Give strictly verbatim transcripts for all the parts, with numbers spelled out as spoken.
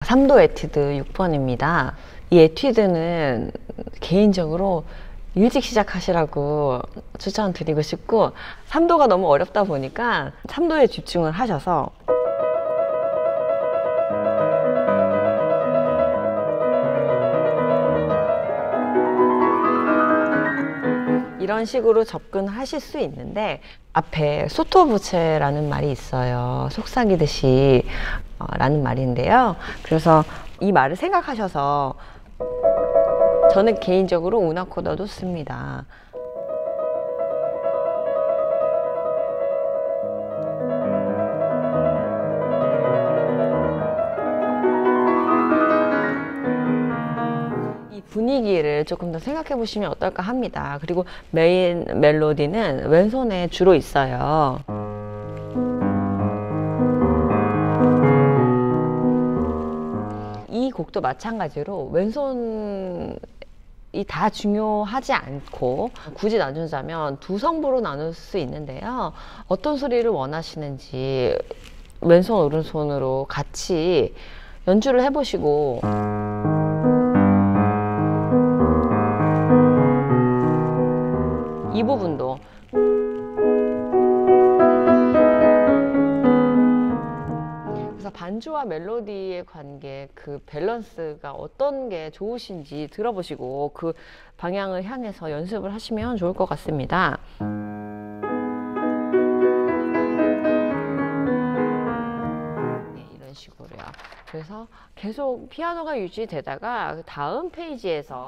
삼 도 에튜드 육 번입니다. 이 에튜드는 개인적으로 일찍 시작하시라고 추천드리고 싶고, 삼 도가 너무 어렵다 보니까 삼 도에 집중을 하셔서 이런 식으로 접근하실 수 있는데, 앞에 소토부체라는 말이 있어요. 속삭이듯이 어, 라는 말인데요. 그래서 이 말을 생각하셔서, 저는 개인적으로 우나코더도 씁니다. 이 분위기를 조금 더 생각해 보시면 어떨까 합니다. 그리고 메인 멜로디는 왼손에 주로 있어요. 이 곡도 마찬가지로 왼손이 다 중요하지 않고, 굳이 나누자면 두 성부로 나눌 수 있는데요. 어떤 소리를 원하시는지 왼손 오른손으로 같이 연주를 해보시고, 이 부분도 그래서 반주와 멜로디의 관계, 그 밸런스가 어떤 게 좋으신지 들어보시고 그 방향을 향해서 연습을 하시면 좋을 것 같습니다. 네, 이런 식으로요. 그래서 계속 피아노가 유지되다가 그 다음 페이지에서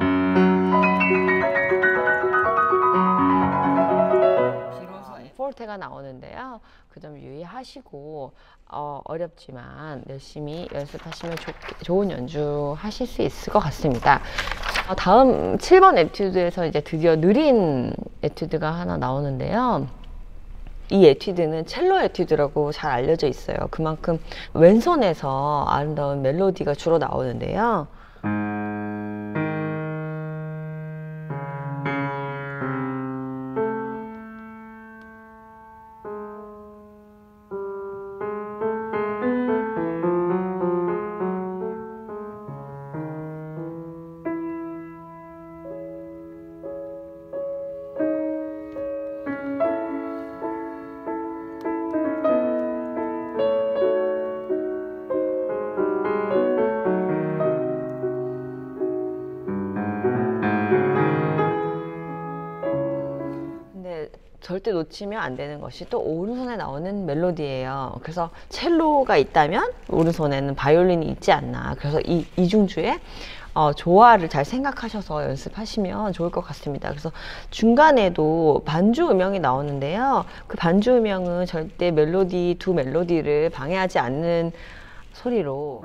포르테가 나오는데요. 그 점 유의하시고, 어, 어렵지만 열심히 연습하시면 좋, 좋은 연주 하실 수 있을 것 같습니다. 어, 다음 칠 번 에튜드에서 이제 드디어 느린 에튜드가 하나 나오는데요. 이 에튜드는 첼로 에튜드라고 잘 알려져 있어요. 그만큼 왼손에서 아름다운 멜로디가 주로 나오는데요. 절대 놓치면 안 되는 것이 또 오른손에 나오는 멜로디예요. 그래서 첼로가 있다면 오른손에는 바이올린이 있지 않나. 그래서 이 이중주의 어, 조화를 잘 생각하셔서 연습하시면 좋을 것 같습니다. 그래서 중간에도 반주 음영이 나오는데요. 그 반주 음영은 절대 멜로디, 두 멜로디를 방해하지 않는 소리로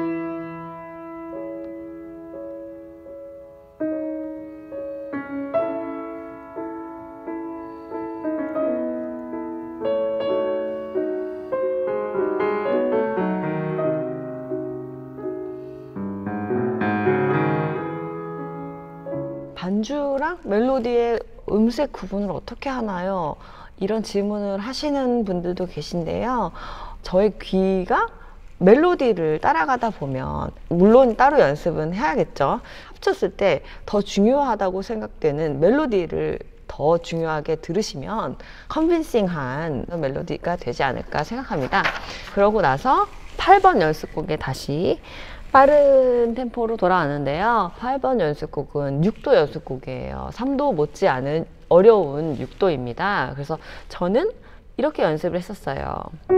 반주랑 멜로디의 음색 구분을 어떻게 하나요? 이런 질문을 하시는 분들도 계신데요. 저의 귀가 멜로디를 따라가다 보면, 물론 따로 연습은 해야겠죠. 합쳤을 때 더 중요하다고 생각되는 멜로디를 더 중요하게 들으시면 컨빈싱한 멜로디가 되지 않을까 생각합니다. 그러고 나서 팔 번 연습곡에 다시 빠른 템포로 돌아가는데요. 팔 번 연습곡은 육 도 연습곡이에요. 삼 도 못지않은 어려운 육 도입니다. 그래서 저는 이렇게 연습을 했었어요.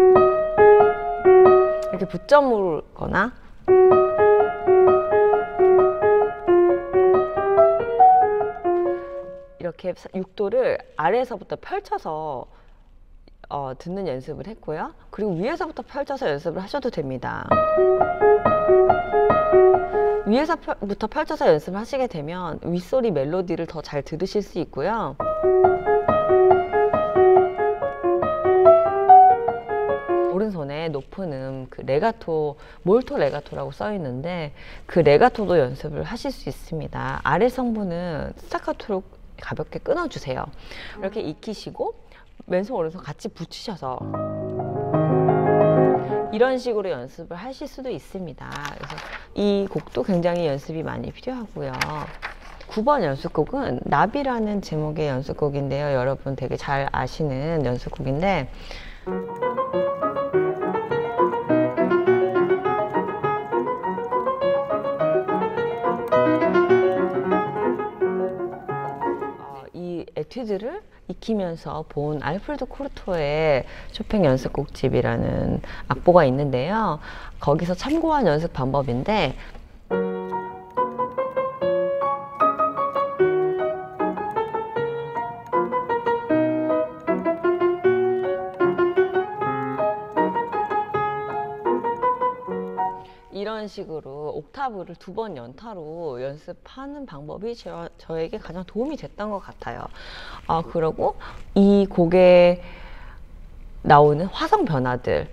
이렇게 붙점으로거나 이렇게 육 도를 아래에서부터 펼쳐서 어, 듣는 연습을 했고요. 그리고 위에서부터 펼쳐서 연습을 하셔도 됩니다. 위에서부터 펼쳐서 연습을 하시게 되면 윗소리 멜로디를 더 잘 들으실 수 있고요. 오른손에 높은 음, 그 레가토, 몰토 레가토라고 써 있는데 그 레가토도 연습을 하실 수 있습니다. 아래 성부는 스타카토로 가볍게 끊어주세요. 이렇게 익히시고 왼손 오른손 같이 붙이셔서 이런 식으로 연습을 하실 수도 있습니다. 그래서 이 곡도 굉장히 연습이 많이 필요하고요. 구 번 연습곡은 나비라는 제목의 연습곡인데요. 여러분 되게 잘 아시는 연습곡인데 어, 이 에튜드를 익히면서 본 알프레도 코르토의 쇼팽 연습곡집이라는 악보가 있는데요. 거기서 참고한 연습 방법인데 이런 식으로 옥타브를 두 번 연타로 연습하는 방법이 저, 저에게 가장 도움이 됐던 것 같아요. 아, 그리고 이 곡에 나오는 화성 변화들,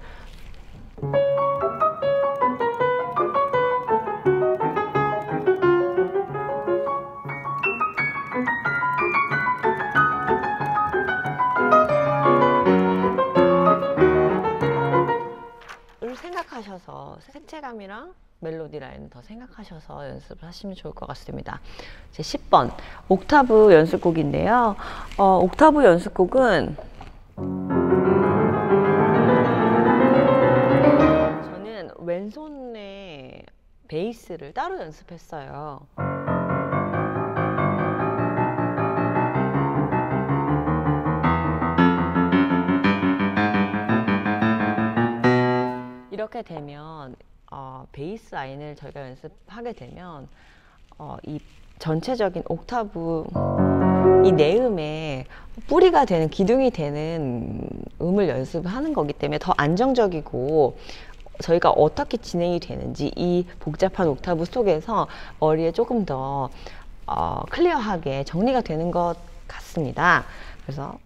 생각하셔서 색채감이랑 멜로디 라인을 더 생각하셔서 연습을 하시면 좋을 것 같습니다. 이제 십 번 옥타브 연습곡인데요. 어, 옥타브 연습곡은 저는 왼손에 베이스를 따로 연습했어요. 이렇게 되면 어, 베이스 라인을 저희가 연습하게 되면 어, 이 전체적인 옥타브 이 내음의 뿌리가 되는, 기둥이 되는 음을 연습하는 거기 때문에 더 안정적이고 저희가 어떻게 진행이 되는지 이 복잡한 옥타브 속에서 머리에 조금 더 어, 클리어하게 정리가 되는 것 같습니다. 그래서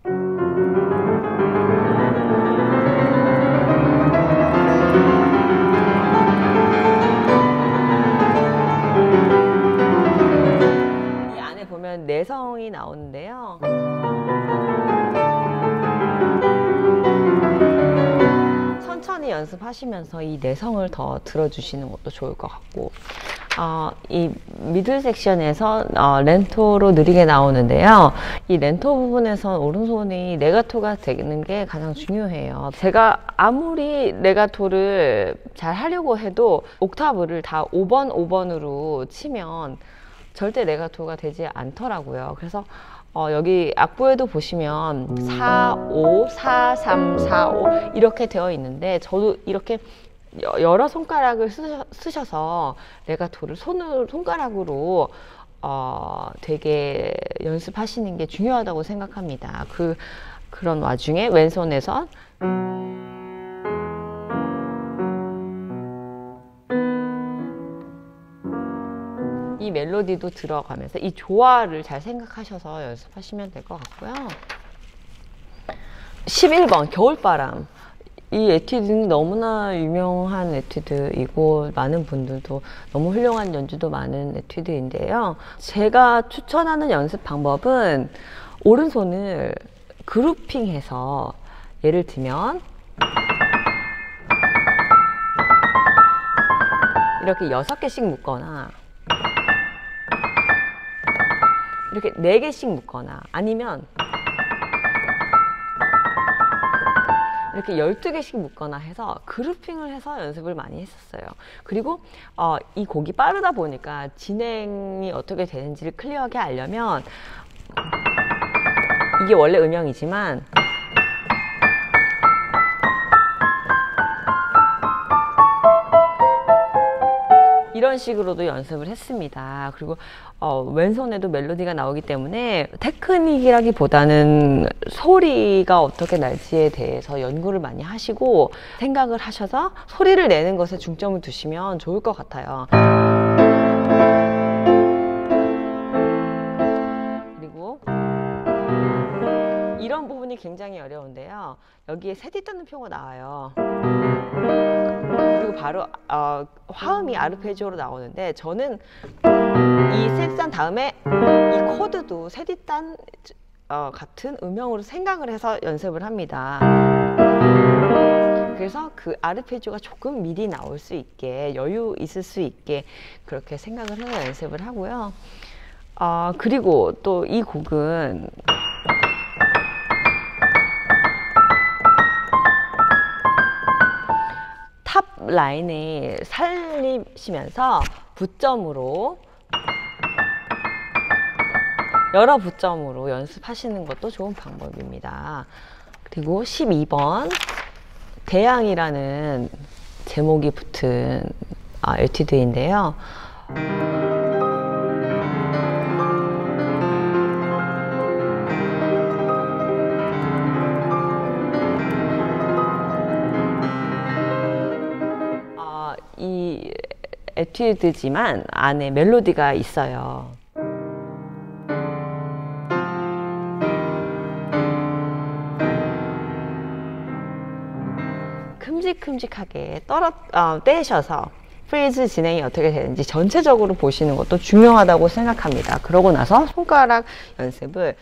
보면 내성이 나오는데요. 천천히 연습하시면서 이 내성을 더 들어주시는 것도 좋을 것 같고, 어, 이 미들 섹션에서 어, 렌토로 느리게 나오는데요. 이 렌토 부분에서 오른손이 레가토가 되는 게 가장 중요해요. 제가 아무리 레가토를 잘 하려고 해도 옥타브를 다 오 번 오 번으로 치면 절대 레가토가 되지 않더라고요. 그래서 어, 여기 악보에도 보시면 사, 오, 사, 삼, 사, 오 이렇게 되어 있는데 저도 이렇게 여러 손가락을 쓰셔, 쓰셔서 레가토를 손을, 손가락으로 어, 되게 연습하시는 게 중요하다고 생각합니다. 그, 그런 와중에 왼손에서 이 멜로디도 들어가면서 이 조화를 잘 생각하셔서 연습하시면 될 것 같고요. 십일 번 겨울바람. 이 에튜드는 너무나 유명한 에튜드이고 많은 분들도 너무 훌륭한 연주도 많은 에튜드인데요. 제가 추천하는 연습 방법은 오른손을 그루핑해서, 예를 들면 이렇게 여섯 개씩 묶거나 이렇게 네 개씩 묶거나 아니면 이렇게 열두 개씩 묶거나 해서 그루핑을 해서 연습을 많이 했었어요. 그리고 어, 이 곡이 빠르다 보니까 진행이 어떻게 되는지를 클리어하게 알려면 이게 원래 음영이지만 이런 식으로도 연습을 했습니다. 그리고 어, 왼손에도 멜로디가 나오기 때문에 테크닉이라기보다는 소리가 어떻게 날지에 대해서 연구를 많이 하시고 생각을 하셔서 소리를 내는 것에 중점을 두시면 좋을 것 같아요. 그리고 이런 부분이 굉장히 어려운데요. 여기에 세디 뜨는 표가 나와요. 그리고 바로 어, 화음이 아르페지오로 나오는데 저는 이 세디단 다음에 이 코드도 세디단 어, 같은 음영으로 생각을 해서 연습을 합니다. 그래서 그 아르페지오가 조금 미리 나올 수 있게, 여유 있을 수 있게 그렇게 생각을 해서 연습을 하고요. 아, 그리고 또 이 곡은 탑 라인을 살리시면서 부점으로, 여러 부점으로 연습하시는 것도 좋은 방법입니다. 그리고 십이 번 대양이라는 제목이 붙은 아, 에튜드인데요. 아, 이 에튜드지만 안에 멜로디가 있어요. 큼직큼직하게 떨어, 어, 떼셔서 프레이즈 진행이 어떻게 되는지 전체적으로 보시는 것도 중요하다고 생각합니다. 그러고 나서 손가락 연습을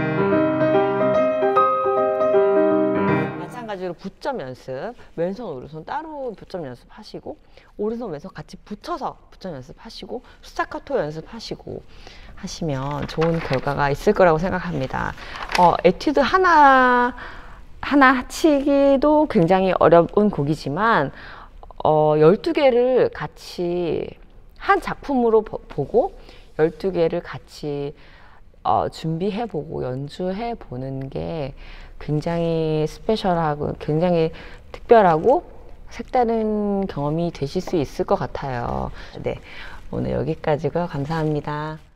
마찬가지로 붙점 연습, 왼손 오른손 따로 붙점 연습하시고, 오른손 왼손 같이 붙여서 붙점 연습하시고, 스타카토 연습하시고 하시면 좋은 결과가 있을 거라고 생각합니다. 어, 에튜드 하나 하나 치기도 굉장히 어려운 곡이지만 어, 열두 개를 같이 한 작품으로 보, 보고 열두 개를 같이 어, 준비해보고 연주해보는 게 굉장히 스페셜하고 굉장히 특별하고 색다른 경험이 되실 수 있을 것 같아요. 네, 오늘 여기까지고요. 감사합니다.